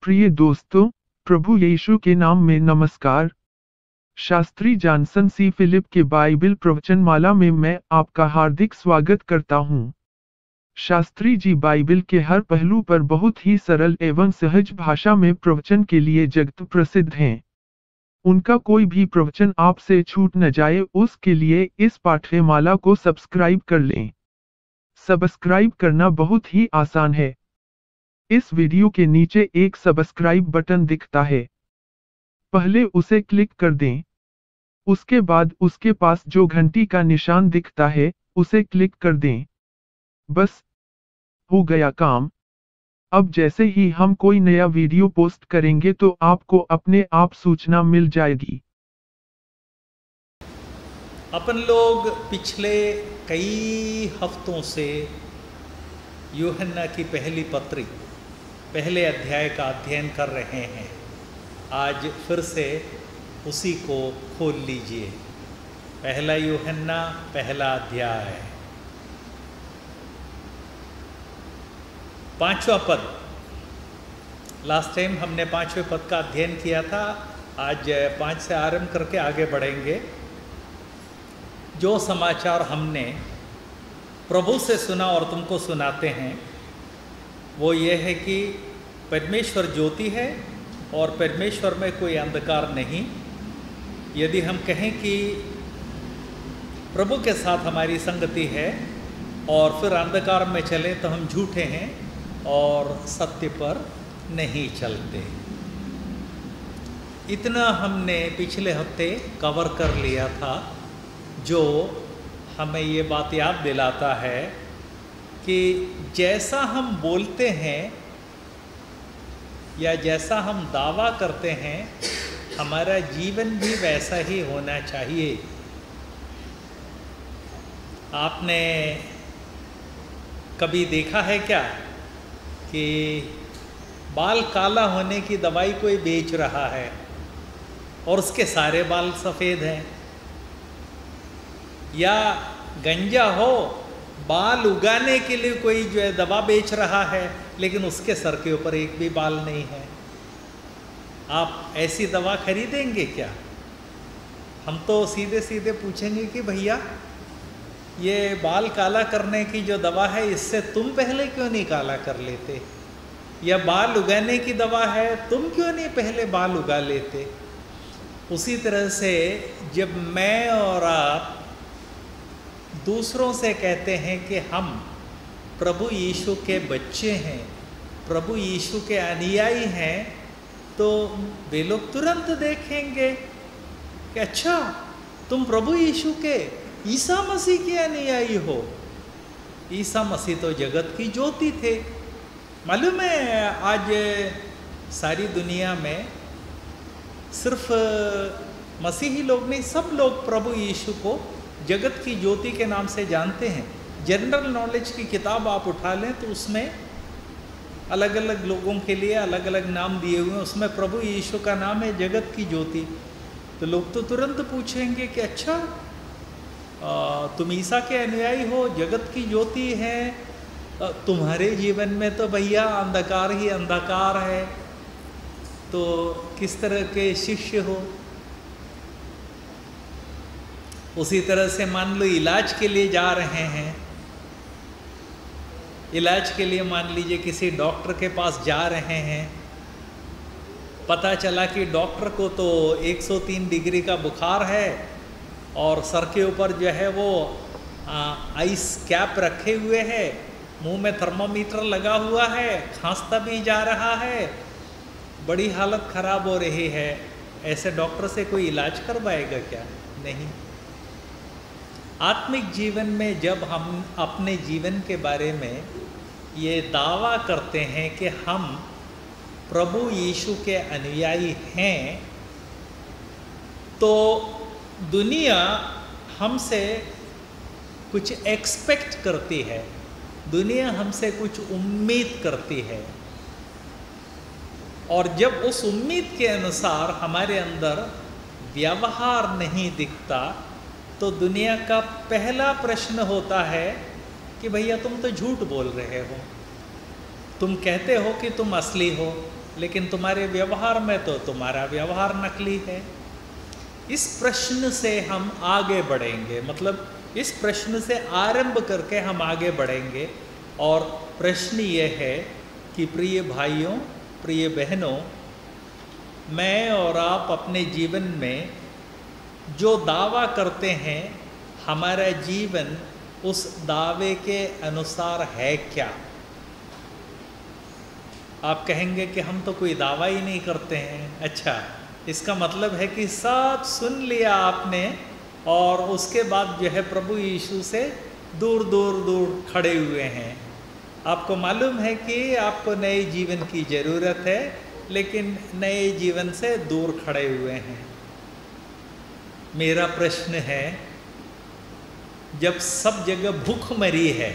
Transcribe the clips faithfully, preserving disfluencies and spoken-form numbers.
प्रिय दोस्तों, प्रभु यीशु के नाम में नमस्कार। शास्त्री जॉनसन सी फिलिप के बाइबल प्रवचनमाला में मैं आपका हार्दिक स्वागत करता हूं। शास्त्री जी बाइबल के हर पहलू पर बहुत ही सरल एवं सहज भाषा में प्रवचन के लिए जगत प्रसिद्ध हैं। उनका कोई भी प्रवचन आपसे छूट न जाए, उसके लिए इस पाठ्यमाला को सब्सक्राइब कर लें। सब्सक्राइब करना बहुत ही आसान है। इस वीडियो के नीचे एक सब्सक्राइब बटन दिखता है, पहले उसे क्लिक कर दें। उसके बाद उसके पास जो घंटी का निशान दिखता है, उसे क्लिक कर दें। बस हो गया काम। अब जैसे ही हम कोई नया वीडियो पोस्ट करेंगे तो आपको अपने आप सूचना मिल जाएगी। अपन लोग पिछले कई हफ्तों से यूहन्ना की पहली पत्री पहले अध्याय का अध्ययन कर रहे हैं। आज फिर से उसी को खोल लीजिए। पहला यूहन्ना पहला अध्याय पांचवा पद। लास्ट टाइम हमने पांचवें पद का अध्ययन किया था। आज पांच से आरंभ करके आगे बढ़ेंगे। जो समाचार हमने प्रभु से सुना और तुमको सुनाते हैं वो ये है कि परमेश्वर ज्योति है और परमेश्वर में कोई अंधकार नहीं। यदि हम कहें कि प्रभु के साथ हमारी संगति है और फिर अंधकार में चलें तो हम झूठे हैं और सत्य पर नहीं चलते। इतना हमने पिछले हफ्ते कवर कर लिया था, जो हमें ये बात याद दिलाता है कि जैसा हम बोलते हैं या जैसा हम दावा करते हैं, हमारा जीवन भी वैसा ही होना चाहिए। आपने कभी देखा है क्या कि बाल काला होने की दवाई कोई बेच रहा है और उसके सारे बाल सफ़ेद हैं? या गंजा हो, बाल उगाने के लिए कोई जो है दवा बेच रहा है लेकिन उसके सर के ऊपर एक भी बाल नहीं है। आप ऐसी दवा खरीदेंगे क्या? हम तो सीधे सीधे पूछेंगे कि भैया ये बाल काला करने की जो दवा है, इससे तुम पहले क्यों नहीं काला कर लेते? या बाल उगाने की दवा है, तुम क्यों नहीं पहले बाल उगा लेते? उसी तरह से जब मैं और आप दूसरों से कहते हैं कि हम प्रभु यीशु के बच्चे हैं, प्रभु यीशु के अनुयायी हैं, तो वे लोग तुरंत देखेंगे कि अच्छा तुम प्रभु यीशु के, ईसा मसीह के अनुयायी हो। ईसा मसीह तो जगत की ज्योति थे। मालूम है आज सारी दुनिया में सिर्फ मसीही लोग नहीं, सब लोग प्रभु यीशु को जगत की ज्योति के नाम से जानते हैं। जनरल नॉलेज की किताब आप उठा लें तो उसमें अलग अलग लोगों के लिए अलग अलग नाम दिए हुए हैं। उसमें प्रभु यीशु का नाम है जगत की ज्योति। तो लोग तो तुरंत पूछेंगे कि अच्छा आ, तुम ईसा के अनुयायी हो, जगत की ज्योति है, तुम्हारे जीवन में तो भैया अंधकार ही अंधकार है, तो किस तरह के शिष्य हो? उसी तरह से मान लो इलाज के लिए जा रहे हैं, इलाज के लिए मान लीजिए किसी डॉक्टर के पास जा रहे हैं, पता चला कि डॉक्टर को तो एक सौ तीन डिग्री का बुखार है और सर के ऊपर जो है वो आ, आइस कैप रखे हुए है, मुंह में थर्मामीटर लगा हुआ है, खांसता भी जा रहा है, बड़ी हालत ख़राब हो रही है। ऐसे डॉक्टर से कोई इलाज करवाएगा क्या? नहीं। आत्मिक जीवन में जब हम अपने जीवन के बारे में ये दावा करते हैं कि हम प्रभु यीशु के अनुयायी हैं, तो दुनिया हमसे कुछ एक्सपेक्ट करती है, दुनिया हमसे कुछ उम्मीद करती है। और जब उस उम्मीद के अनुसार हमारे अंदर व्यवहार नहीं दिखता, तो दुनिया का पहला प्रश्न होता है कि भैया तुम तो झूठ बोल रहे हो। तुम कहते हो कि तुम असली हो, लेकिन तुम्हारे व्यवहार में तो तुम्हारा व्यवहार नकली है। इस प्रश्न से हम आगे बढ़ेंगे, मतलब इस प्रश्न से आरंभ करके हम आगे बढ़ेंगे। और प्रश्न ये है कि प्रिय भाइयों, प्रिय बहनों, मैं और आप अपने जीवन में जो दावा करते हैं, हमारा जीवन उस दावे के अनुसार है क्या? आप कहेंगे कि हम तो कोई दावा ही नहीं करते हैं। अच्छा, इसका मतलब है कि सब सुन लिया आपने और उसके बाद जो है प्रभु यीशु से दूर दूर दूर खड़े हुए हैं। आपको मालूम है कि आपको नए जीवन की ज़रूरत है, लेकिन नए जीवन से दूर खड़े हुए हैं। मेरा प्रश्न है, जब सब जगह भूखमरी है,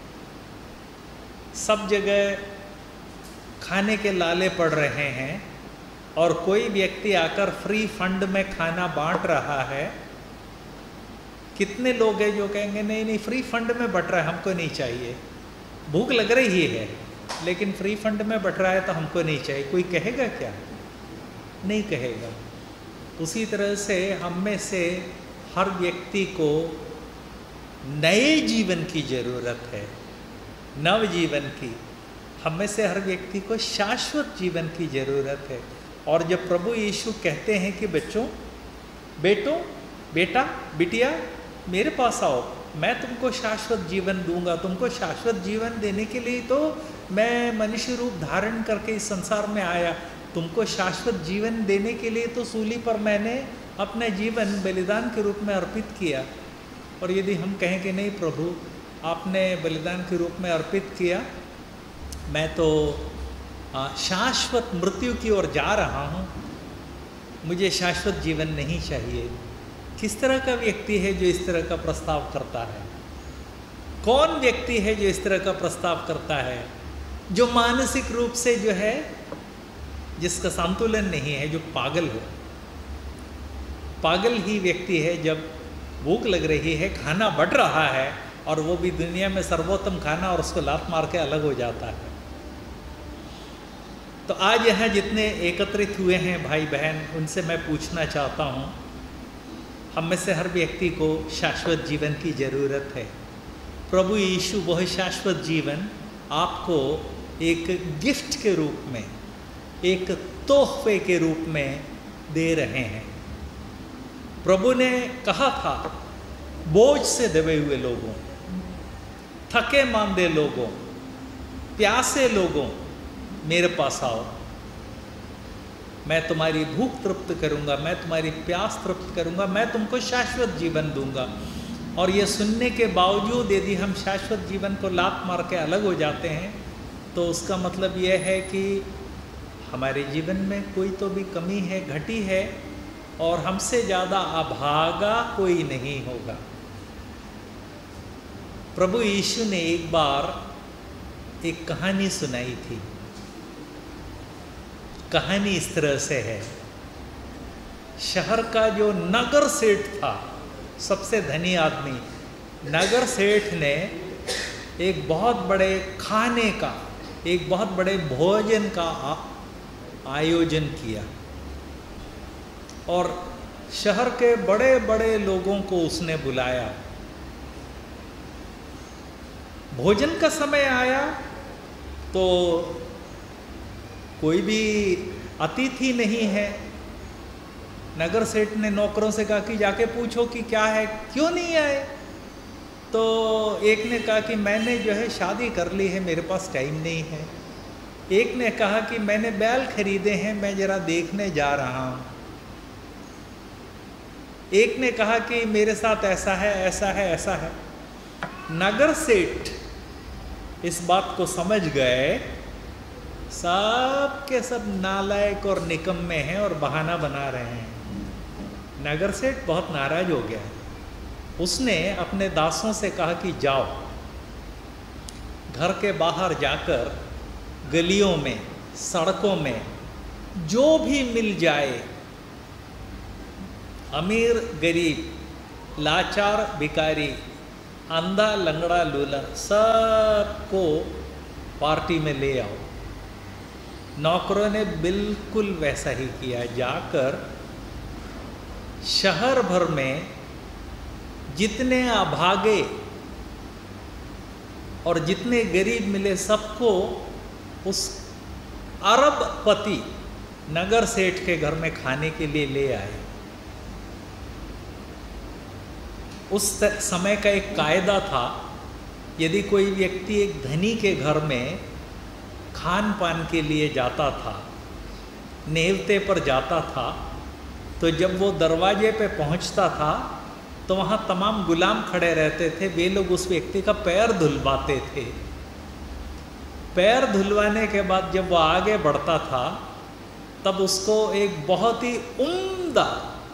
सब जगह खाने के लाले पड़ रहे हैं और कोई व्यक्ति आकर फ्री फंड में खाना बांट रहा है, कितने लोग हैं जो कहेंगे नहीं नहीं फ्री फंड में बट रहा है, हमको नहीं चाहिए। भूख लग रही है लेकिन फ्री फंड में बट रहा है तो हमको नहीं चाहिए। कोई कहेगा क्या? नहीं कहेगा। उसी तरह से हम में से हर व्यक्ति को नए जीवन की ज़रूरत है, नव जीवन की। हम में से हर व्यक्ति को शाश्वत जीवन की ज़रूरत है। और जब प्रभु यीशु कहते हैं कि बच्चों, बेटों, बेटा, बिटिया, मेरे पास आओ, मैं तुमको शाश्वत जीवन दूंगा। तुमको शाश्वत जीवन देने के लिए तो मैं मनुष्य रूप धारण करके इस संसार में आया। तुमको शाश्वत जीवन देने के लिए तो सूली पर मैंने अपना जीवन बलिदान के रूप में अर्पित किया। और यदि हम कहें कि नहीं प्रभु, आपने बलिदान के रूप में अर्पित किया, मैं तो शाश्वत मृत्यु की ओर जा रहा हूँ, मुझे शाश्वत जीवन नहीं चाहिए। किस तरह का व्यक्ति है जो इस तरह का प्रस्ताव करता है? कौन व्यक्ति है जो इस तरह का प्रस्ताव करता है? जो मानसिक रूप से जो है, जिसका संतुलन नहीं है, जो पागल हो। पागल ही व्यक्ति है जब भूख लग रही है, खाना बट रहा है और वो भी दुनिया में सर्वोत्तम खाना, और उसको लात मार के अलग हो जाता है। तो आज यहाँ जितने एकत्रित हुए हैं भाई बहन, उनसे मैं पूछना चाहता हूँ, हम में से हर व्यक्ति को शाश्वत जीवन की ज़रूरत है। प्रभु यीशु वह शाश्वत जीवन आपको एक गिफ्ट के रूप में, एक तोहफे के रूप में दे रहे हैं। प्रभु ने कहा था, बोझ से दबे हुए लोगों, थके मांदे लोगों, प्यासे लोगों, मेरे पास आओ, मैं तुम्हारी भूख तृप्त करूंगा, मैं तुम्हारी प्यास तृप्त करूंगा, मैं तुमको शाश्वत जीवन दूंगा। और ये सुनने के बावजूद यदि हम शाश्वत जीवन को लात मार के अलग हो जाते हैं, तो उसका मतलब यह है कि हमारे जीवन में कोई तो भी कमी है, घटी है, और हमसे ज़्यादा अभागा कोई नहीं होगा। प्रभु यीशु ने एक बार एक कहानी सुनाई थी। कहानी इस तरह से है, शहर का जो नगर सेठ था, सबसे धनी आदमी, नगर सेठ ने एक बहुत बड़े खाने का, एक बहुत बड़े भोजन का आयोजन किया और शहर के बड़े बड़े लोगों को उसने बुलाया। भोजन का समय आया तो कोई भी अतिथि नहीं है। नगर सेठ ने नौकरों से कहा कि जाके पूछो कि क्या है, क्यों नहीं आए। तो एक ने कहा कि मैंने जो है शादी कर ली है, मेरे पास टाइम नहीं है। एक ने कहा कि मैंने बैल खरीदे हैं, मैं ज़रा देखने जा रहा हूँ। एक ने कहा कि मेरे साथ ऐसा है, ऐसा है, ऐसा है। नगर सेठ इस बात को समझ गए, सब के सब नालायक और निकम्मे हैं और बहाना बना रहे हैं। नगर सेठ बहुत नाराज हो गया। उसने अपने दासों से कहा कि जाओ, घर के बाहर जाकर गलियों में, सड़कों में जो भी मिल जाए, अमीर गरीब, लाचार भिखारी, अंधा लंगड़ा लूला, सबको पार्टी में ले आओ। नौकरों ने बिल्कुल वैसा ही किया। जाकर शहर भर में जितने अभागे और जितने गरीब मिले सबको उस अरबपति नगर सेठ के घर में खाने के लिए ले आए। उस समय का एक कायदा था, यदि कोई व्यक्ति एक धनी के घर में खान पान के लिए जाता था, नेवते पर जाता था, तो जब वो दरवाजे पे पहुंचता था तो वहाँ तमाम गुलाम खड़े रहते थे। वे लोग उस व्यक्ति का पैर धुलवाते थे। पैर धुलवाने के बाद जब वो आगे बढ़ता था तब उसको एक बहुत ही उम्दा,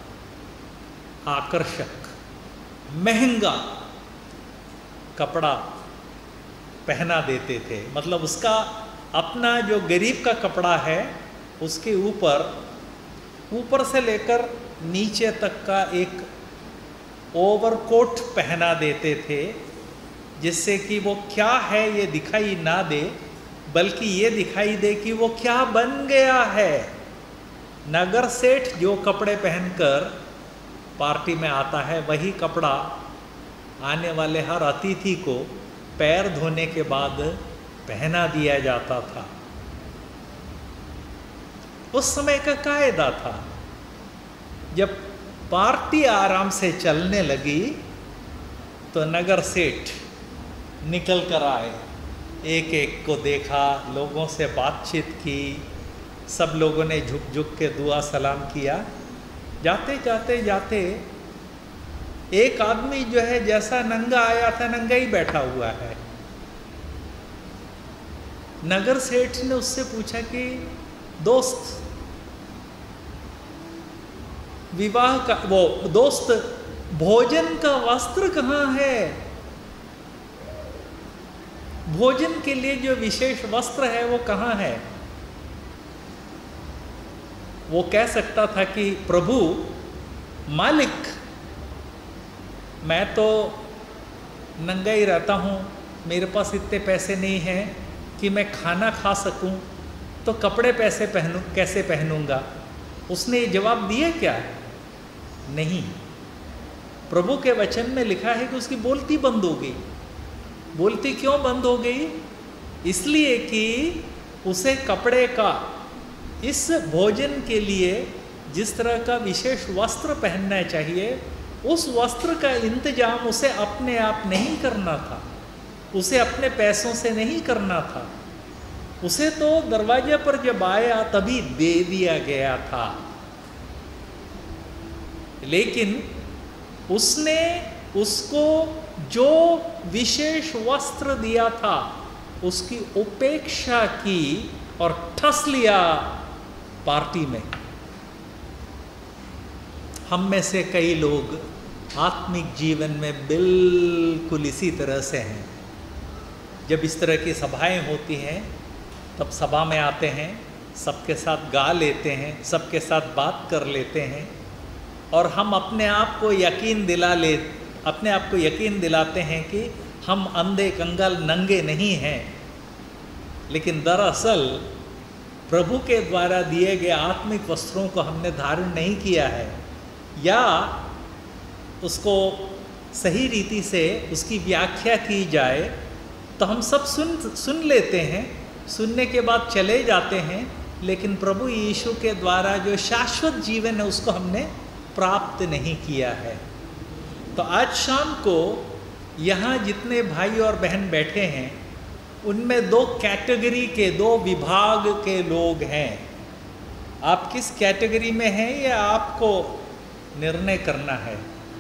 आकर्षक, महंगा कपड़ा पहना देते थे। मतलब उसका अपना जो गरीब का कपड़ा है उसके ऊपर ऊपर से लेकर नीचे तक का एक ओवरकोट पहना देते थे, जिससे कि वो क्या है ये दिखाई ना दे, बल्कि ये दिखाई दे कि वो क्या बन गया है। नगर सेठ जो कपड़े पहनकर पार्टी में आता है वही कपड़ा आने वाले हर अतिथि को पैर धोने के बाद पहना दिया जाता था। उस समय का कायदा था। जब पार्टी आराम से चलने लगी तो नगर सेठ निकल कर आए, एक एक को देखा, लोगों से बातचीत की, सब लोगों ने झुक झुक के दुआ सलाम किया। जाते जाते जाते एक आदमी जो है जैसा नंगा आया था नंगा ही बैठा हुआ है। नगर सेठ ने उससे पूछा कि दोस्त, विवाह का वो दोस्त भोजन का वस्त्र कहाँ है? भोजन के लिए जो विशेष वस्त्र है वो कहाँ है? वो कह सकता था कि प्रभु, मालिक, मैं तो नंगा ही रहता हूँ, मेरे पास इतने पैसे नहीं हैं कि मैं खाना खा सकूं, तो कपड़े पैसे पहनूं कैसे पहनूंगा? उसने ये जवाब दिया क्या? नहीं। प्रभु के वचन में लिखा है कि उसकी बोलती बंद हो गई। बोलती क्यों बंद हो गई? इसलिए कि उसे कपड़े का, इस भोजन के लिए जिस तरह का विशेष वस्त्र पहनना चाहिए, उस वस्त्र का इंतजाम उसे अपने आप नहीं करना था, उसे अपने पैसों से नहीं करना था। उसे तो दरवाजे पर जब आया तभी दे दिया गया था। लेकिन उसने उसको जो विशेष वस्त्र दिया था उसकी उपेक्षा की और ठस लिया पार्टी में। हम में से कई लोग आत्मिक जीवन में बिल्कुल इसी तरह से हैं। जब इस तरह की सभाएं होती हैं तब सभा में आते हैं, सबके साथ गा लेते हैं, सबके साथ बात कर लेते हैं और हम अपने आप को यकीन दिला ले अपने आप को यकीन दिलाते हैं कि हम अंधे, कंगाल, नंगे नहीं हैं। लेकिन दरअसल प्रभु के द्वारा दिए गए आत्मिक वस्त्रों को हमने धारण नहीं किया है, या उसको सही रीति से उसकी व्याख्या की जाए तो हम सब सुन सुन लेते हैं, सुनने के बाद चले जाते हैं, लेकिन प्रभु यीशु के द्वारा जो शाश्वत जीवन है उसको हमने प्राप्त नहीं किया है। तो आज शाम को यहाँ जितने भाई और बहन बैठे हैं उनमें दो कैटेगरी के, दो विभाग के लोग हैं। आप किस कैटेगरी में हैं ये आपको निर्णय करना है।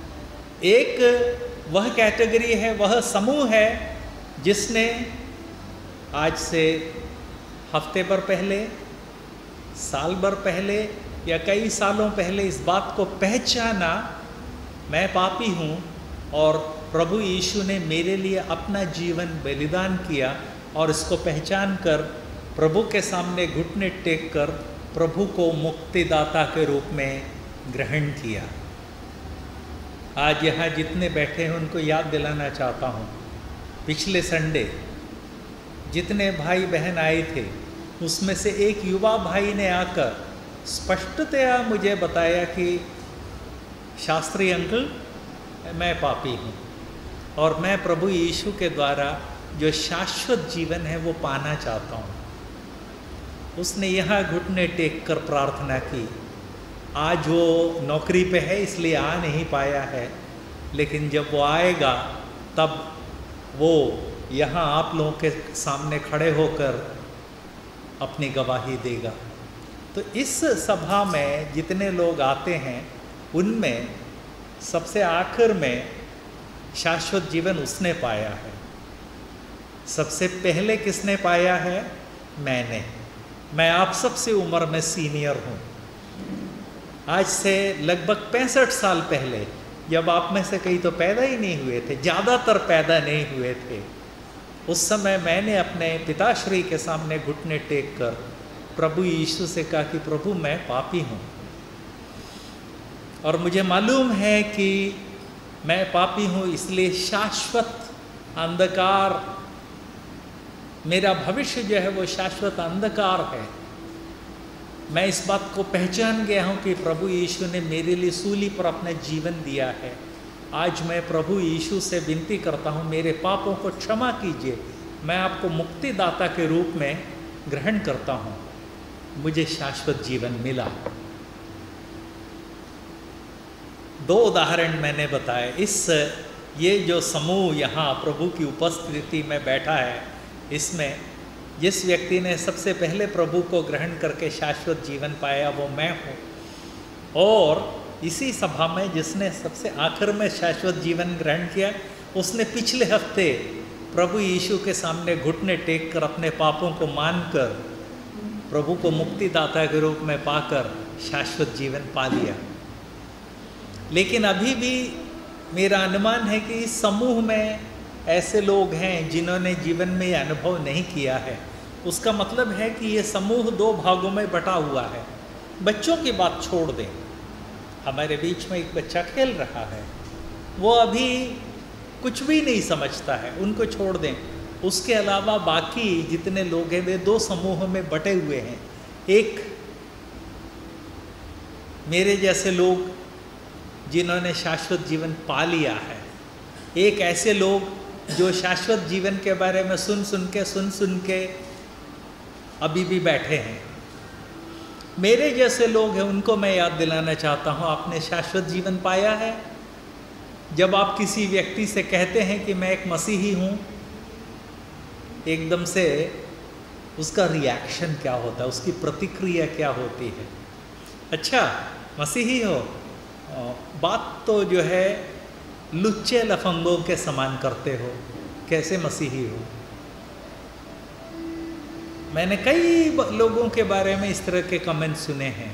एक वह कैटेगरी है, वह समूह है जिसने आज से हफ्ते भर पहले, साल भर पहले या कई सालों पहले इस बात को पहचाना, मैं पापी हूँ और प्रभु यीशु ने मेरे लिए अपना जीवन बलिदान किया, और इसको पहचान कर प्रभु के सामने घुटने टेक कर प्रभु को मुक्तिदाता के रूप में ग्रहण किया। आज यहाँ जितने बैठे हैं उनको याद दिलाना चाहता हूँ, पिछले संडे जितने भाई बहन आए थे उसमें से एक युवा भाई ने आकर स्पष्टतया मुझे बताया कि शास्त्री अंकल, मैं पापी हूँ और मैं प्रभु यीशु के द्वारा जो शाश्वत जीवन है वो पाना चाहता हूँ। उसने यहाँ घुटने टेक कर प्रार्थना की। आज वो नौकरी पे है इसलिए आ नहीं पाया है, लेकिन जब वो आएगा तब वो यहाँ आप लोगों के सामने खड़े होकर अपनी गवाही देगा। तो इस सभा में जितने लोग आते हैं उनमें सबसे आखिर में शाश्वत जीवन उसने पाया है। सबसे पहले किसने पाया है? मैंने। मैं आप सबसे उम्र में सीनियर हूँ। आज से लगभग पैंसठ साल पहले, जब आप में से कई तो पैदा ही नहीं हुए थे, ज़्यादातर पैदा नहीं हुए थे, उस समय मैंने अपने पिताश्री के सामने घुटने टेक कर प्रभु यीशु से कहा कि प्रभु मैं पापी हूँ और मुझे मालूम है कि मैं पापी हूँ, इसलिए शाश्वत अंधकार, मेरा भविष्य जो है वो शाश्वत अंधकार है। मैं इस बात को पहचान गया हूँ कि प्रभु यीशु ने मेरे लिए सूली पर अपना जीवन दिया है। आज मैं प्रभु यीशु से विनती करता हूँ, मेरे पापों को क्षमा कीजिए। मैं आपको मुक्तिदाता के रूप में ग्रहण करता हूँ। मुझे शाश्वत जीवन मिला। दो उदाहरण मैंने बताए। इस ये जो समूह यहाँ प्रभु की उपस्थिति में बैठा है, इसमें जिस व्यक्ति ने सबसे पहले प्रभु को ग्रहण करके शाश्वत जीवन पाया वो मैं हूँ, और इसी सभा में जिसने सबसे आखिर में शाश्वत जीवन ग्रहण किया, उसने पिछले हफ्ते प्रभु यीशु के सामने घुटने टेक कर अपने पापों को मानकर प्रभु को मुक्तिदाता के रूप में पाकर शाश्वत जीवन पा लिया। लेकिन अभी भी मेरा अनुमान है कि इस समूह में ऐसे लोग हैं जिन्होंने जीवन में ये अनुभव नहीं किया है। उसका मतलब है कि ये समूह दो भागों में बटा हुआ है। बच्चों की बात छोड़ दें, हमारे बीच में एक बच्चा खेल रहा है, वो अभी कुछ भी नहीं समझता है, उनको छोड़ दें। उसके अलावा बाकी जितने लोग हैं वे दो समूहों में बटे हुए हैं। एक मेरे जैसे लोग जिन्होंने शाश्वत जीवन पा लिया है, एक ऐसे लोग जो शाश्वत जीवन के बारे में सुन सुन के सुन सुन के अभी भी बैठे हैं। मेरे जैसे लोग हैं उनको मैं याद दिलाना चाहता हूँ, आपने शाश्वत जीवन पाया है? जब आप किसी व्यक्ति से कहते हैं कि मैं एक मसीही हूँ, एकदम से उसका रिएक्शन क्या होता है, उसकी प्रतिक्रिया क्या होती है? अच्छा मसीही हो, बात तो जो है लुच्चे लफंगों के समान करते हो, कैसे मसीही हो? मैंने कई लोगों के बारे में इस तरह के कमेंट सुने हैं।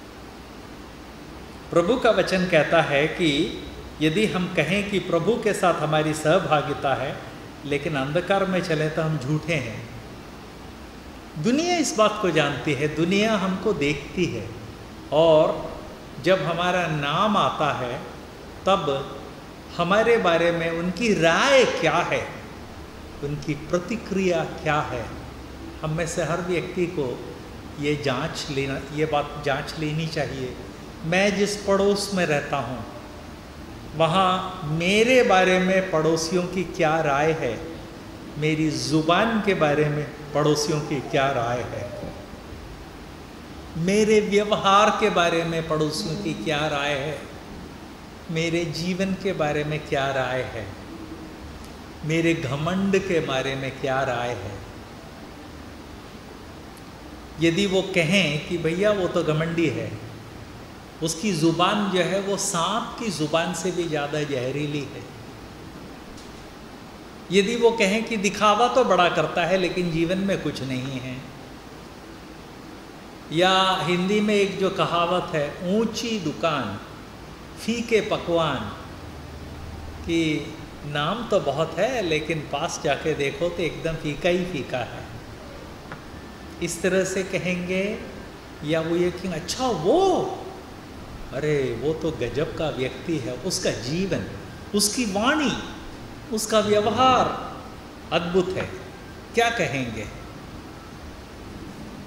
प्रभु का वचन कहता है कि यदि हम कहें कि प्रभु के साथ हमारी सहभागिता है लेकिन अंधकार में चले तो हम झूठे हैं। दुनिया इस बात को जानती है, दुनिया हमको देखती है, और जब हमारा नाम आता है तब हमारे बारे में उनकी राय क्या है, उनकी प्रतिक्रिया क्या है। हम में से हर व्यक्ति को ये जांच लेना, ये बात जांच लेनी चाहिए। मैं जिस पड़ोस में रहता हूँ वहाँ मेरे बारे में पड़ोसियों की क्या राय है, मेरी ज़ुबान के बारे में पड़ोसियों की क्या राय है, मेरे व्यवहार के बारे में पड़ोसियों की क्या राय है, मेरे जीवन के बारे में क्या राय है, मेरे घमंड के बारे में क्या राय है। यदि वो कहें कि भैया वो तो घमंडी है, उसकी ज़ुबान जो है वो सांप की ज़ुबान से भी ज़्यादा जहरीली है। यदि वो कहें कि दिखावा तो बड़ा करता है लेकिन जीवन में कुछ नहीं है, या हिंदी में एक जो कहावत है, ऊंची दुकान फीके पकवान, कि नाम तो बहुत है लेकिन पास जाके देखो तो एकदम फीका ही फीका है, इस तरह से कहेंगे। या वो ये कि अच्छा वो, अरे वो तो गजब का व्यक्ति है, उसका जीवन, उसकी वाणी, उसका व्यवहार अद्भुत है, क्या कहेंगे?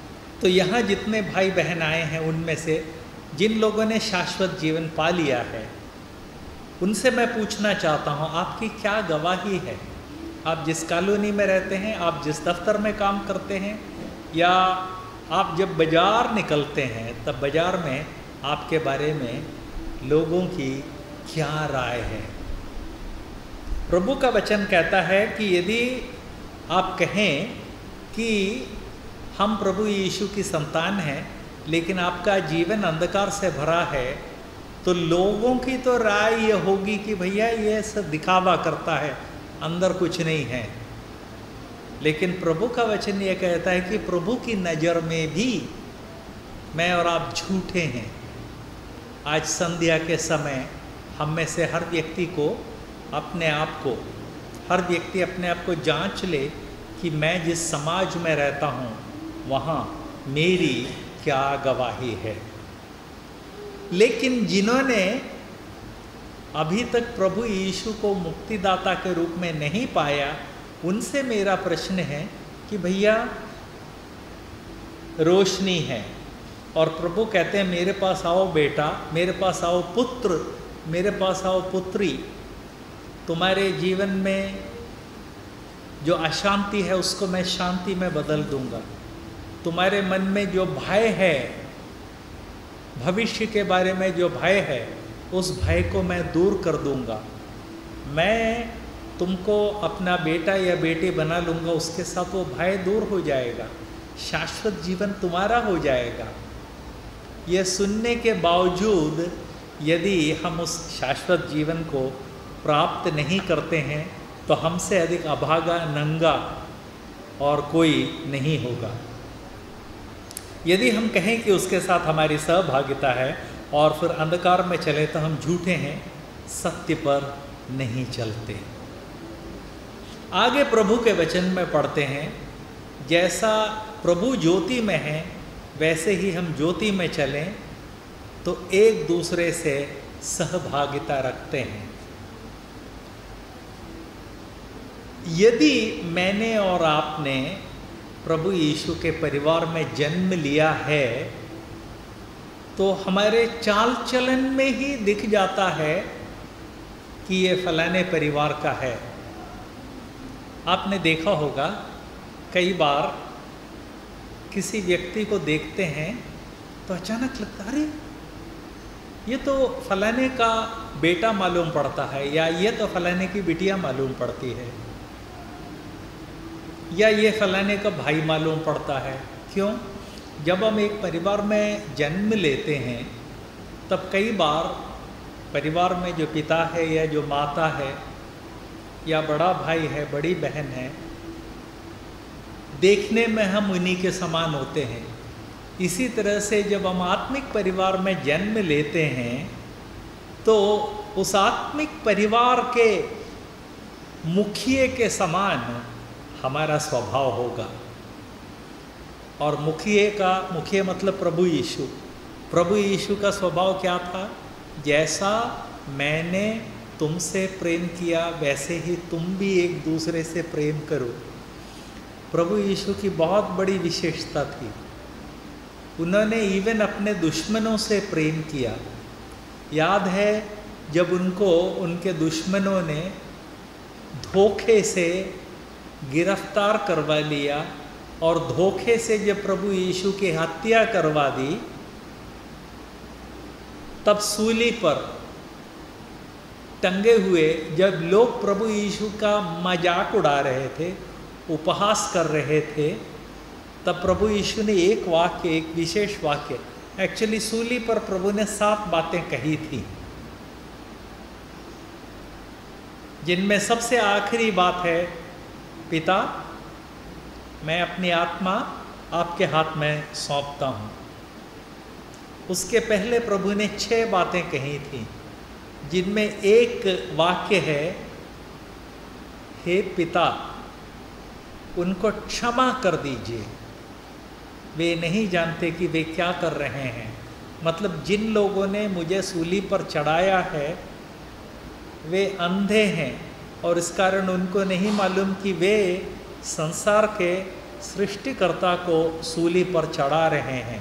तो यहाँ जितने भाई बहन आए हैं उनमें से जिन लोगों ने शाश्वत जीवन पा लिया है, उनसे मैं पूछना चाहता हूँ, आपकी क्या गवाही है? आप जिस कॉलोनी में रहते हैं, आप जिस दफ्तर में काम करते हैं, या आप जब बाज़ार निकलते हैं तब बाज़ार में आपके बारे में लोगों की क्या राय है? प्रभु का वचन कहता है कि यदि आप कहें कि हम प्रभु यीशु की संतान हैं, लेकिन आपका जीवन अंधकार से भरा है, तो लोगों की तो राय ये होगी कि भैया ये सब दिखावा करता है, अंदर कुछ नहीं है। लेकिन प्रभु का वचन ये कहता है कि प्रभु की नज़र में भी मैं और आप झूठे हैं। आज संध्या के समय हम में से हर व्यक्ति को अपने आप को हर व्यक्ति अपने आप को जांच ले कि मैं जिस समाज में रहता हूँ वहाँ मेरी क्या गवाही है। लेकिन जिन्होंने अभी तक प्रभु यीशु को मुक्तिदाता के रूप में नहीं पाया, उनसे मेरा प्रश्न है कि भैया रोशनी है और प्रभु कहते हैं मेरे पास आओ बेटा, मेरे पास आओ पुत्र, मेरे पास आओ पुत्री, तुम्हारे जीवन में जो अशांति है उसको मैं शांति में बदल दूंगा। तुम्हारे मन में जो भय है, भविष्य के बारे में जो भय है, उस भय को मैं दूर कर दूंगा। मैं तुमको अपना बेटा या बेटी बना लूँगा, उसके साथ वो भय दूर हो जाएगा, शाश्वत जीवन तुम्हारा हो जाएगा। यह सुनने के बावजूद यदि हम उस शाश्वत जीवन को प्राप्त नहीं करते हैं तो हमसे अधिक अभागा, नंगा और कोई नहीं होगा। यदि हम कहें कि उसके साथ हमारी सहभागिता है और फिर अंधकार में चले तो हम झूठे हैं, सत्य पर नहीं चलते। आगे प्रभु के वचन में पढ़ते हैं, जैसा प्रभु ज्योति में है वैसे ही हम ज्योति में चलें तो एक दूसरे से सहभागिता रखते हैं। यदि मैंने और आपने प्रभु यीशु के परिवार में जन्म लिया है तो हमारे चाल चलन में ही दिख जाता है कि ये फलाने परिवार का है। आपने देखा होगा कई बार किसी व्यक्ति को देखते हैं तो अचानक लगता अरे ये तो फलाने का बेटा मालूम पड़ता है, या ये तो फलाने की बिटिया मालूम पड़ती है, या ये फलाने का भाई मालूम पड़ता है। क्यों? जब हम एक परिवार में जन्म लेते हैं तब कई बार परिवार में जो पिता है या जो माता है या बड़ा भाई है, बड़ी बहन है, देखने में हम उन्हीं के समान होते हैं। इसी तरह से जब हम आत्मिक परिवार में जन्म लेते हैं तो उस आत्मिक परिवार के मुखिए के समान हमारा स्वभाव होगा। और मुखिए का मुखिए मतलब प्रभु यीशु। प्रभु यीशु का स्वभाव क्या था? जैसा मैंने तुमसे प्रेम किया वैसे ही तुम भी एक दूसरे से प्रेम करो। प्रभु यीशु की बहुत बड़ी विशेषता थी, उन्होंने इवन अपने दुश्मनों से प्रेम किया। याद है जब उनको उनके दुश्मनों ने धोखे से गिरफ्तार करवा लिया और धोखे से जब प्रभु यीशु की हत्या करवा दी, तब सूली पर टंगे हुए जब लोग प्रभु यीशु का मजाक उड़ा रहे थे, उपहास कर रहे थे, तब प्रभु यीशु ने एक वाक्य, एक विशेष वाक्य, एक्चुअली सूली पर प्रभु ने सात बातें कही थी, जिनमें सबसे आखिरी बात है, पिता मैं अपनी आत्मा आपके हाथ में सौंपता हूँ। उसके पहले प्रभु ने छह बातें कही थी, जिनमें एक वाक्य है, हे पिता उनको क्षमा कर दीजिए, वे नहीं जानते कि वे क्या कर रहे हैं। मतलब जिन लोगों ने मुझे सूली पर चढ़ाया है वे अंधे हैं और इस कारण उनको नहीं मालूम कि वे संसार के सृष्टिकर्ता को सूली पर चढ़ा रहे हैं।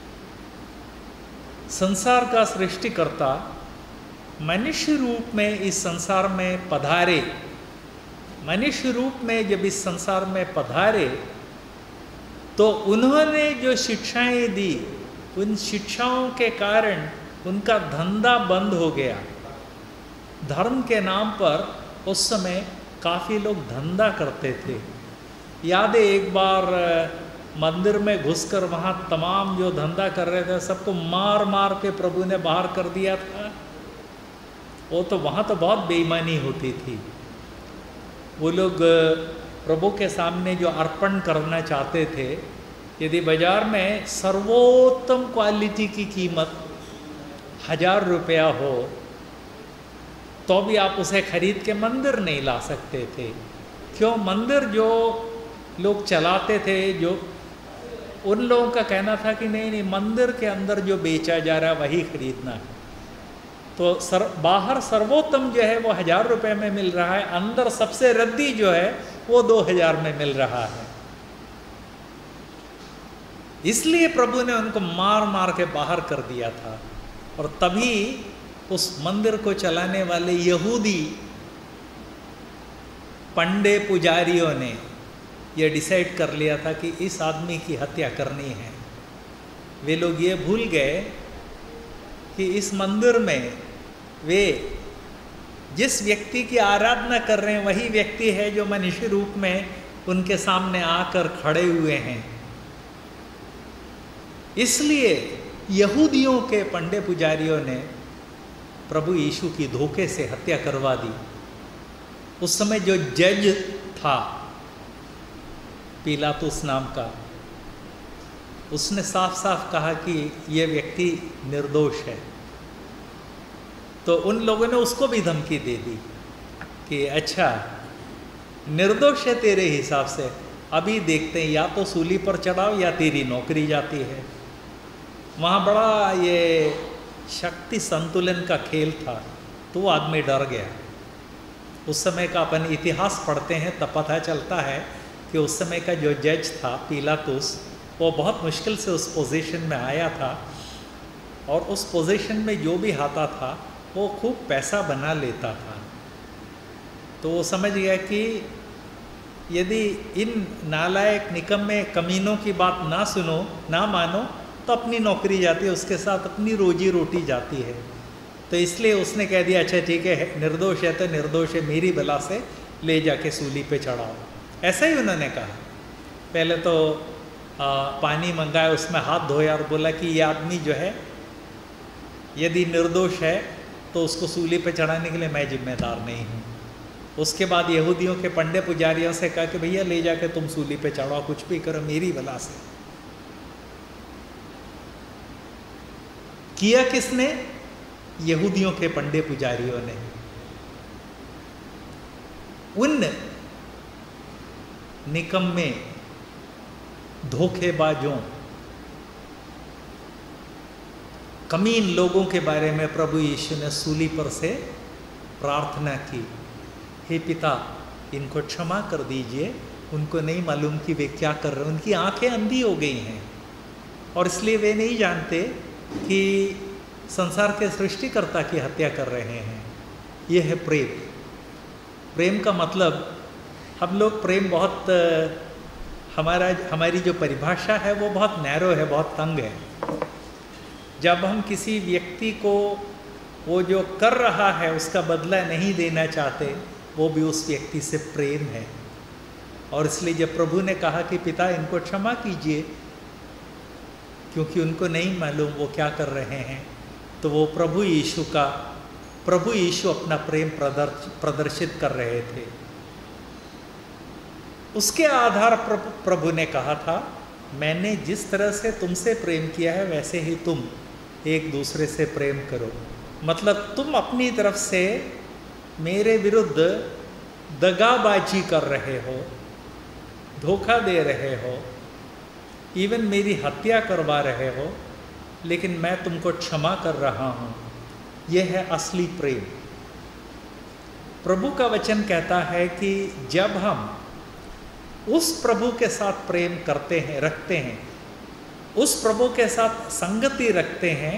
संसार का सृष्टिकर्ता मनुष्य रूप में इस संसार में पधारे। मनुष्य रूप में जब इस संसार में पधारे तो उन्होंने जो शिक्षाएं दी, उन शिक्षाओं के कारण उनका धंधा बंद हो गया। धर्म के नाम पर उस समय काफ़ी लोग धंधा करते थे। याद है एक बार मंदिर में घुसकर वहाँ तमाम जो धंधा कर रहे थे सबको मार मार के प्रभु ने बाहर कर दिया था। वो तो वहाँ तो बहुत बेईमानी होती थी। वो लोग प्रभु के सामने जो अर्पण करना चाहते थे, यदि बाजार में सर्वोत्तम क्वालिटी की कीमत हजार रुपया हो तो भी आप उसे खरीद के मंदिर नहीं ला सकते थे। क्यों? मंदिर जो लोग चलाते थे, जो उन लोगों का कहना था कि नहीं नहीं मंदिर के अंदर जो बेचा जा रहा है वही खरीदना है। तो सर बाहर सर्वोत्तम जो है वो हजार रुपए में मिल रहा है, अंदर सबसे रद्दी जो है वो दो हजार में मिल रहा है। इसलिए प्रभु ने उनको मार मार के बाहर कर दिया था। और तभी उस मंदिर को चलाने वाले यहूदी पंडे पुजारियों ने यह डिसाइड कर लिया था कि इस आदमी की हत्या करनी है। वे लोग ये भूल गए कि इस मंदिर में वे जिस व्यक्ति की आराधना कर रहे हैं वही व्यक्ति है जो मनुष्य रूप में उनके सामने आकर खड़े हुए हैं। इसलिए यहूदियों के पंडे पुजारियों ने प्रभु यीशु की धोखे से हत्या करवा दी। उस समय जो जज था पिलातुस नाम का, उसने साफ साफ कहा कि यह व्यक्ति निर्दोष है। तो उन लोगों ने उसको भी धमकी दे दी कि अच्छा निर्दोष है तेरे हिसाब से, अभी देखते हैं या तो सूली पर चढ़ाओ या तेरी नौकरी जाती है। वहाँ बड़ा ये शक्ति संतुलन का खेल था, तो वो आदमी डर गया। उस समय का अपन इतिहास पढ़ते हैं तब पता चलता है कि उस समय का जो जज था पिलातुस, वो बहुत मुश्किल से उस पोजीशन में आया था और उस पोजीशन में जो भी आता था वो खूब पैसा बना लेता था। तो वो समझ गया कि यदि इन नालायक निकम्मे कमीनों की बात ना सुनो ना मानो तो अपनी नौकरी जाती है, उसके साथ अपनी रोजी रोटी जाती है। तो इसलिए उसने कह दिया अच्छा ठीक है, निर्दोष है तो निर्दोष है, मेरी बला से ले जाके सूली पे चढ़ाओ। ऐसा ही उन्होंने कहा। पहले तो आ, पानी मंगाया, उसमें हाथ धोया और बोला कि ये आदमी जो है यदि निर्दोष है तो उसको सूली पे चढ़ाने के लिए मैं जिम्मेदार नहीं हूँ। उसके बाद यहूदियों के पंडे पुजारियों से कहा कि भैया ले जाके तुम सूली पे चढ़ाओ, कुछ भी करो, मेरी बला से। किया किसने? यहूदियों के पंडे पुजारियों ने। उन निकम्मे धोखेबाजों कमीन लोगों के बारे में प्रभु यीशु ने सूली पर से प्रार्थना की, हे पिता इनको क्षमा कर दीजिए, उनको नहीं मालूम कि वे क्या कर रहे हैं। उनकी आंखें अंधी हो गई हैं और इसलिए वे नहीं जानते कि संसार के सृष्टिकर्ता की हत्या कर रहे हैं। यह है प्रेम। प्रेम का मतलब, हम लोग प्रेम बहुत, हमारा हमारी जो परिभाषा है वो बहुत नैरो है, बहुत तंग है। जब हम किसी व्यक्ति को वो जो कर रहा है उसका बदला नहीं देना चाहते, वो भी उस व्यक्ति से प्रेम है। और इसलिए जब प्रभु ने कहा कि पिता इनको क्षमा कीजिए क्योंकि उनको नहीं मालूम वो क्या कर रहे हैं, तो वो प्रभु यीशु का प्रभु यीशु अपना प्रेम प्रदर्शित कर रहे थे। उसके आधार पर प्रभु ने कहा था, मैंने जिस तरह से तुमसे प्रेम किया है वैसे ही तुम एक दूसरे से प्रेम करो। मतलब तुम अपनी तरफ से मेरे विरुद्ध दगाबाजी कर रहे हो, धोखा दे रहे हो, इवन मेरी हत्या करवा रहे हो, लेकिन मैं तुमको क्षमा कर रहा हूँ। यह है असली प्रेम। प्रभु का वचन कहता है कि जब हम उस प्रभु के साथ प्रेम करते हैं, रखते हैं, उस प्रभु के साथ संगति रखते हैं,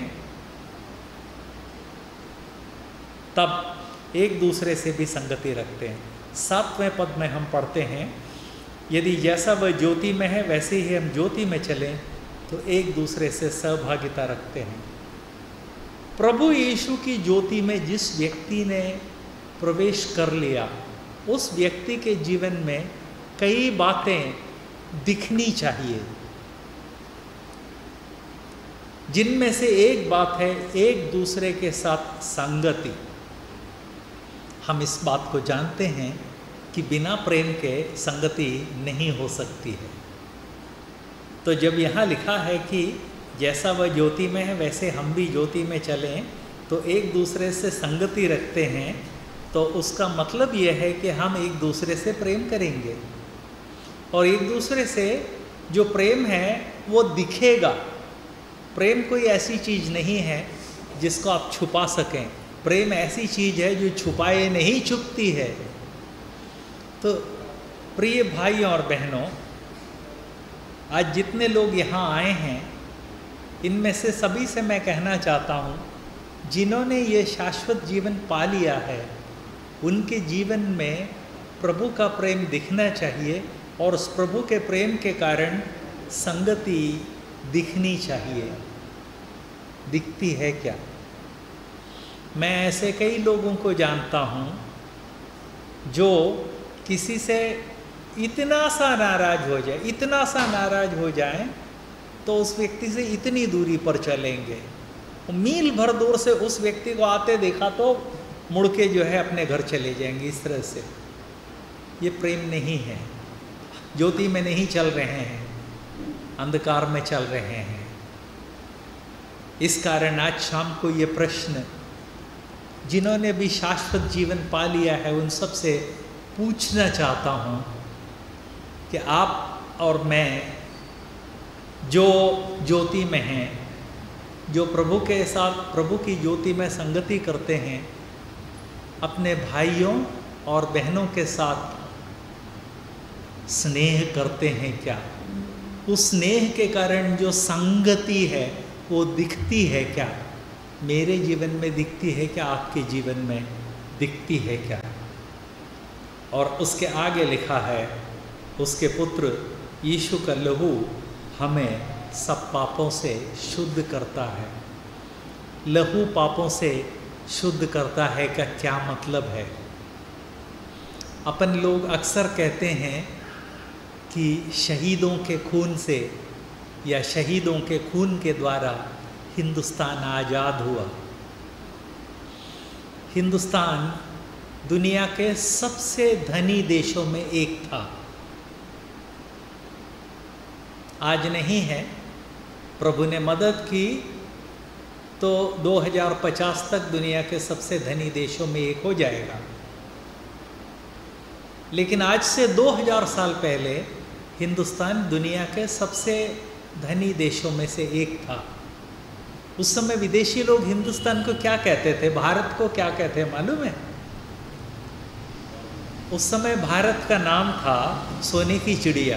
तब एक दूसरे से भी संगति रखते हैं। सातवें पद में हम पढ़ते हैं, यदि जैसा वह ज्योति में है वैसे ही हम ज्योति में चलें तो एक दूसरे से सहभागिता रखते हैं। प्रभु यीशु की ज्योति में जिस व्यक्ति ने प्रवेश कर लिया, उस व्यक्ति के जीवन में कई बातें दिखनी चाहिए, जिनमें से एक बात है एक दूसरे के साथ संगति। हम इस बात को जानते हैं कि बिना प्रेम के संगति नहीं हो सकती है। तो जब यहाँ लिखा है कि जैसा वह ज्योति में है वैसे हम भी ज्योति में चलें तो एक दूसरे से संगति रखते हैं, तो उसका मतलब यह है कि हम एक दूसरे से प्रेम करेंगे और एक दूसरे से जो प्रेम है वो दिखेगा। प्रेम कोई ऐसी चीज़ नहीं है जिसको आप छुपा सकें। प्रेम ऐसी चीज़ है जो छुपाए नहीं, छुपती है। तो प्रिय भाइयों और बहनों, आज जितने लोग यहाँ आए हैं, इनमें से सभी से मैं कहना चाहता हूँ, जिन्होंने ये शाश्वत जीवन पा लिया है, उनके जीवन में प्रभु का प्रेम दिखना चाहिए और उस प्रभु के प्रेम के कारण संगति दिखनी चाहिए। दिखती है क्या? मैं ऐसे कई लोगों को जानता हूँ जो किसी से इतना सा नाराज हो जाए, इतना सा नाराज हो जाए तो उस व्यक्ति से इतनी दूरी पर चलेंगे। मील भर दूर से उस व्यक्ति को आते देखा तो मुड़ के जो है अपने घर चले जाएंगे। इस तरह से ये प्रेम नहीं है। ज्योति में नहीं चल रहे हैं, अंधकार में चल रहे हैं। इस कारण आज शाम को ये प्रश्न जिन्होंने भी शाश्वत जीवन पा लिया है उन सब से पूछना चाहता हूँ कि आप और मैं जो ज्योति में हैं, जो प्रभु के साथ प्रभु की ज्योति में संगति करते हैं, अपने भाइयों और बहनों के साथ स्नेह करते हैं क्या? उस स्नेह के कारण जो संगति है वो दिखती है क्या? मेरे जीवन में दिखती है क्या? आपके जीवन में दिखती है क्या? और उसके आगे लिखा है, उसके पुत्र यीशु का लहू हमें सब पापों से शुद्ध करता है। लहू पापों से शुद्ध करता है का क्या मतलब है? अपन लोग अक्सर कहते हैं कि शहीदों के खून से या शहीदों के खून के द्वारा हिंदुस्तान आज़ाद हुआ। हिंदुस्तान दुनिया के सबसे धनी देशों में एक था। आज नहीं है। प्रभु ने मदद की तो दो हज़ार पचास तक दुनिया के सबसे धनी देशों में एक हो जाएगा। लेकिन आज से दो हज़ार साल पहले हिंदुस्तान दुनिया के सबसे धनी देशों में से एक था। उस समय विदेशी लोग हिंदुस्तान को क्या कहते थे, भारत को क्या कहते हैं मालूम है? उस समय भारत का नाम था सोने की चिड़िया।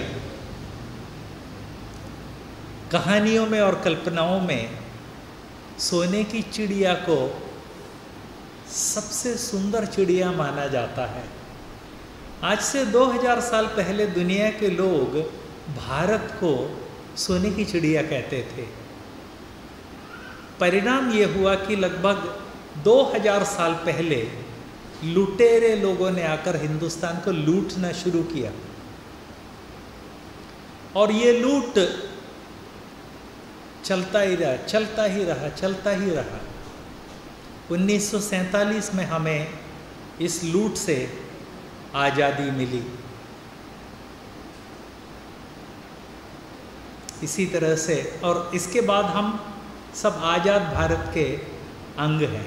कहानियों में और कल्पनाओं में सोने की चिड़िया को सबसे सुंदर चिड़िया माना जाता है। आज से दो हज़ार साल पहले दुनिया के लोग भारत को सोने की चिड़िया कहते थे। परिणाम ये हुआ कि लगभग दो हज़ार साल पहले लुटेरे लोगों ने आकर हिंदुस्तान को लूटना शुरू किया और ये लूट चलता ही रहा चलता ही रहा चलता ही रहा। उन्नीस सौ सैंतालीस में हमें इस लूट से आज़ादी मिली। इसी तरह से और इसके बाद हम सब आज़ाद भारत के अंग हैं।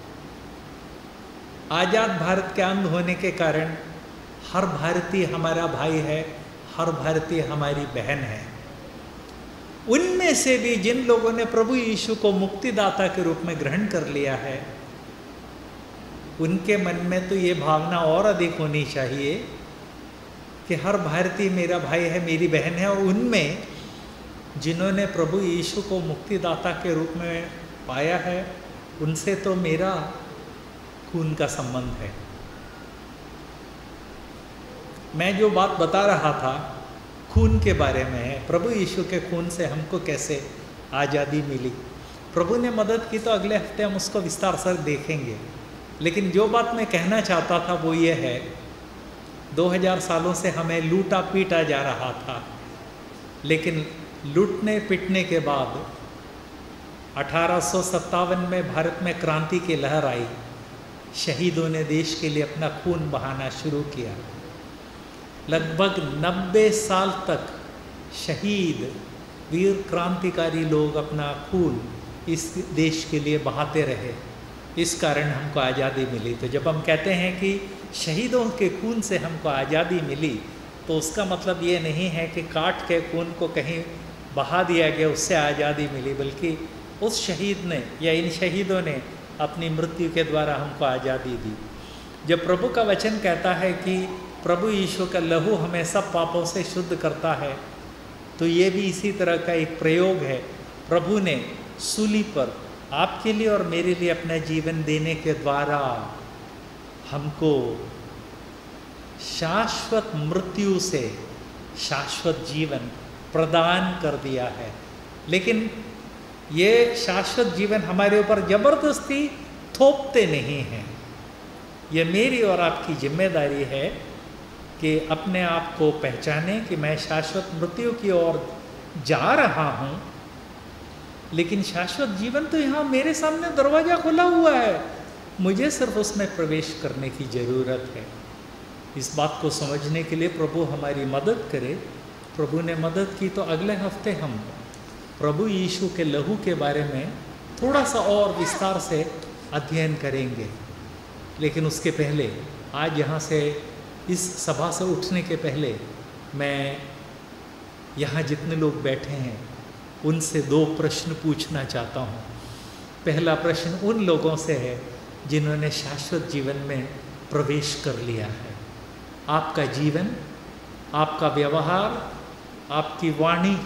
आज़ाद भारत के अंग होने के कारण हर भारतीय हमारा भाई है, हर भारतीय हमारी बहन है। उनमें से भी जिन लोगों ने प्रभु यीशु को मुक्तिदाता के रूप में ग्रहण कर लिया है, उनके मन में तो ये भावना और अधिक होनी चाहिए कि हर भारतीय मेरा भाई है, मेरी बहन है, और उनमें जिन्होंने प्रभु यीशु को मुक्तिदाता के रूप में पाया है, उनसे तो मेरा खून का संबंध है। मैं जो बात बता रहा था खून के बारे में है, प्रभु यीशु के खून से हमको कैसे आज़ादी मिली। प्रभु ने मदद की तो अगले हफ्ते हम उसको विस्तार से देखेंगे, लेकिन जो बात मैं कहना चाहता था वो ये है, दो हज़ार सालों से हमें लूटा पीटा जा रहा था, लेकिन लूटने पीटने के बाद अठारह सौ सत्तावन में भारत में क्रांति की लहर आई। शहीदों ने देश के लिए अपना खून बहाना शुरू किया। लगभग नब्बे साल तक शहीद वीर क्रांतिकारी लोग अपना खून इस देश के लिए बहाते रहे, इस कारण हमको आज़ादी मिली। तो जब हम कहते हैं कि शहीदों के खून से हमको आज़ादी मिली, तो उसका मतलब ये नहीं है कि काट के खून को कहीं बहा दिया गया उससे आज़ादी मिली, बल्कि उस शहीद ने या इन शहीदों ने अपनी मृत्यु के द्वारा हमको आज़ादी दी। जब प्रभु का वचन कहता है कि प्रभु यीशु का लहू हमें सब पापों से शुद्ध करता है, तो ये भी इसी तरह का एक प्रयोग है। प्रभु ने सूली पर आपके लिए और मेरे लिए अपना जीवन देने के द्वारा हमको शाश्वत मृत्यु से शाश्वत जीवन प्रदान कर दिया है। लेकिन ये शाश्वत जीवन हमारे ऊपर जबरदस्ती थोपते नहीं हैं। ये मेरी और आपकी जिम्मेदारी है कि अपने आप को पहचाने कि मैं शाश्वत मृत्यु की ओर जा रहा हूँ, लेकिन शाश्वत जीवन तो यहाँ मेरे सामने दरवाज़ा खुला हुआ है, मुझे सिर्फ उसमें प्रवेश करने की ज़रूरत है। इस बात को समझने के लिए प्रभु हमारी मदद करे। प्रभु ने मदद की तो अगले हफ्ते हम प्रभु यीशु के लहू के बारे में थोड़ा सा और विस्तार से अध्ययन करेंगे। लेकिन उसके पहले आज यहाँ से इस सभा से उठने के पहले मैं यहाँ जितने लोग बैठे हैं उनसे दो प्रश्न पूछना चाहता हूँ। पहला प्रश्न उन लोगों से है जिन्होंने शाश्वत जीवन में प्रवेश कर लिया है। आपका जीवन, आपका व्यवहार, आपकी वाणी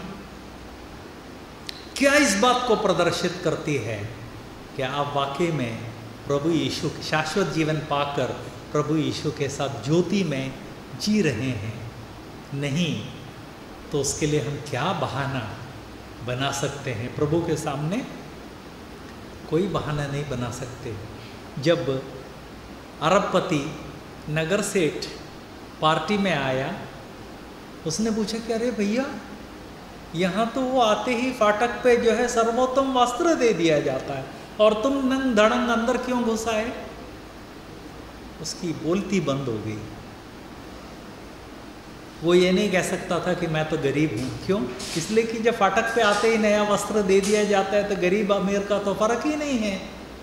क्या इस बात को प्रदर्शित करती है कि आप वाकई में प्रभु यीशु शाश्वत जीवन पाकर प्रभु यीशु के साथ ज्योति में जी रहे हैं? नहीं तो उसके लिए हम क्या बहाना बना सकते हैं? प्रभु के सामने कोई बहाना नहीं बना सकते। जब अरबपति नगर सेठ पार्टी में आया, उसने पूछा कि अरे भैया, यहाँ तो वो आते ही फाटक पे जो है सर्वोत्तम वस्त्र दे दिया जाता है और तुम नंग धड़ंग अंदर क्यों घुस आए? उसकी बोलती बंद हो गई। वो ये नहीं कह सकता था कि मैं तो गरीब हूँ। क्यों? इसलिए कि जब फाटक पे आते ही नया वस्त्र दे दिया जाता है तो गरीब अमीर का तो फर्क ही नहीं है।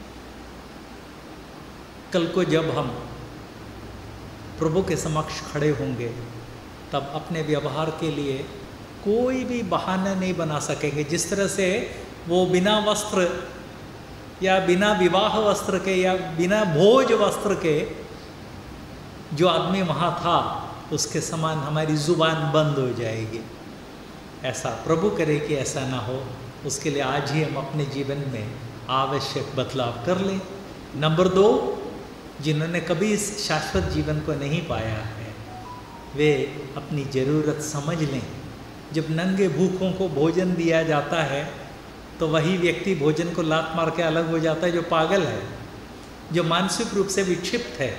कल को जब हम प्रभु के समक्ष खड़े होंगे तब अपने व्यवहार के लिए कोई भी बहाना नहीं बना सकेंगे। जिस तरह से वो बिना वस्त्र या बिना विवाह वस्त्र के या बिना भोज वस्त्र के जो आदमी वहाँ था, उसके समान हमारी ज़ुबान बंद हो जाएगी। ऐसा प्रभु करे कि ऐसा ना हो। उसके लिए आज ही हम अपने जीवन में आवश्यक बदलाव कर लें। नंबर दो, जिन्होंने कभी इस शाश्वत जीवन को नहीं पाया है, वे अपनी ज़रूरत समझ लें। जब नंगे भूखों को भोजन दिया जाता है तो वही व्यक्ति भोजन को लात मार के अलग हो जाता है जो पागल है, जो मानसिक रूप से विक्षिप्त है।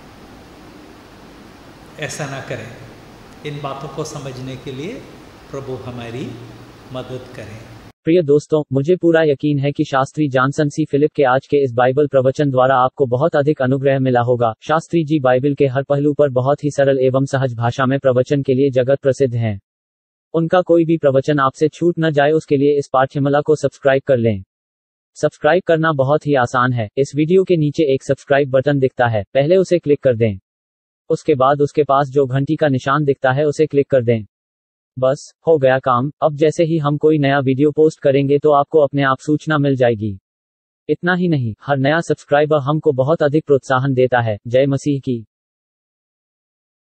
ऐसा ना करें। इन बातों को समझने के लिए प्रभु हमारी मदद करें। प्रिय दोस्तों, मुझे पूरा यकीन है कि शास्त्री जॉनसन सी फिलिप के आज के इस बाइबल प्रवचन द्वारा आपको बहुत अधिक अनुग्रह मिला होगा। शास्त्री जी बाइबल के हर पहलू पर बहुत ही सरल एवं सहज भाषा में प्रवचन के लिए जगत प्रसिद्ध हैं। उनका कोई भी प्रवचन आपसे छूट न जाए, उसके लिए इस पाठ्यमाला को सब्सक्राइब कर लें। सब्सक्राइब करना बहुत ही आसान है। इस वीडियो के नीचे एक सब्सक्राइब बटन दिखता है, पहले उसे क्लिक कर दें। उसके बाद उसके पास जो घंटी का निशान दिखता है उसे क्लिक कर दें। बस हो गया काम। अब जैसे ही हम कोई नया वीडियो पोस्ट करेंगे तो आपको अपने आप सूचना मिल जाएगी। इतना ही नहीं, हर नया सब्सक्राइबर हमको बहुत अधिक प्रोत्साहन देता है। जय मसीह की।